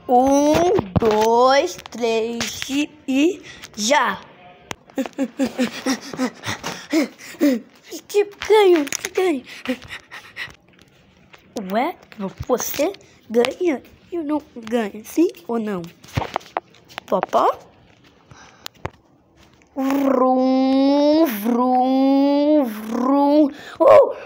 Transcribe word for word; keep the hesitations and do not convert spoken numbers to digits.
Um, dois, três e já! Que ganho, que ganho! Ué, você ganha e eu não ganho, sim ou não? Popó? Vrum, vrum, vrum. Oh!